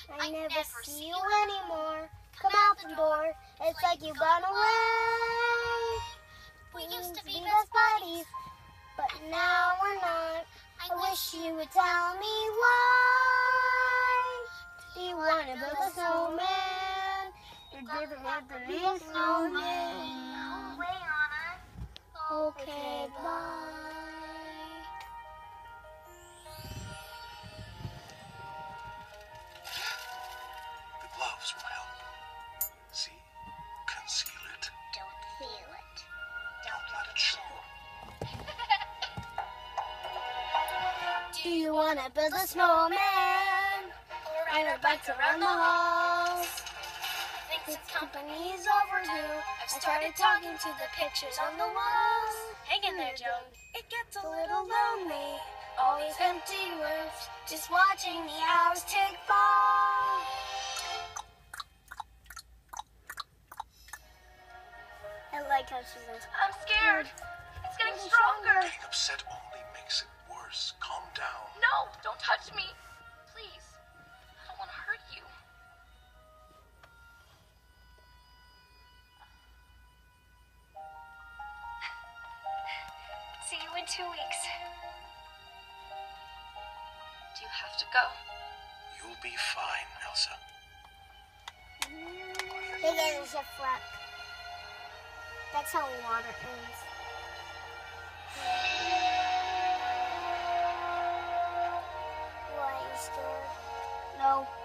I never see you anymore. Come out the door, it's like you've gone away. We used to be best buddies, but now we're not. I wish you would tell me why. Do you want to build a snowman? It doesn't have to be a snowman. No way, Anna. Okay, bye. The gloves will help. See? Conceal it. Don't feel it. Don't let it show. Do you want to build a snowman? Or ride our bikes around the halls? Think this company's overdue. I started talking to the pictures on the walls. Hang in there, Joan. It gets a little lonely. All these empty rooms, just watching the hours tick by. I like how she says, I'm scared. It's getting stronger. Getting upset only makes it worse. Calm down. No, don't touch me. Please. I don't want to hurt you. See you in 2 weeks. Do you have to go? You'll be fine, Elsa. big as a flat. That's how water ends. Why are you scared? No.